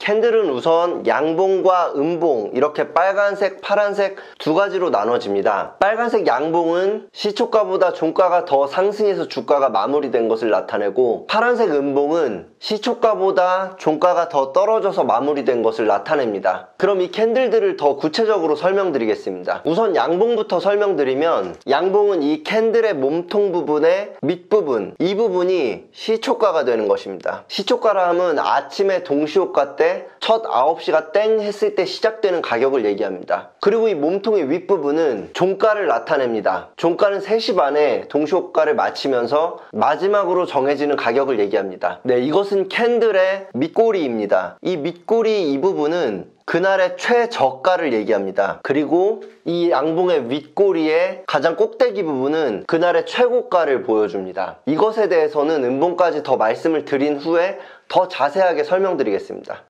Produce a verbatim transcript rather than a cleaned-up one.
캔들은 우선 양봉과 음봉 이렇게 빨간색, 파란색 두 가지로 나눠집니다. 빨간색 양봉은 시초가보다 종가가 더 상승해서 주가가 마무리된 것을 나타내고, 파란색 음봉은 시초가보다 종가가 더 떨어져서 마무리된 것을 나타냅니다. 그럼 이 캔들들을 더 구체적으로 설명드리겠습니다. 우선 양봉부터 설명드리면, 양봉은 이 캔들의 몸통 부분의 밑부분, 이 부분이 시초가가 되는 것입니다. 시초가라 함은 아침에 동시호가 때 첫 아홉 시가 땡 했을 때 시작되는 가격을 얘기합니다. 그리고 이 몸통의 윗부분은 종가를 나타냅니다. 종가는 세 시 반에 동시호가를 마치면서 마지막으로 정해지는 가격을 얘기합니다. 네, 이것은 캔들의 밑꼬리입니다. 이 밑꼬리 이 부분은 그날의 최저가를 얘기합니다. 그리고 이 양봉의 윗꼬리의 가장 꼭대기 부분은 그날의 최고가를 보여줍니다. 이것에 대해서는 음봉까지 더 말씀을 드린 후에 더 자세하게 설명드리겠습니다.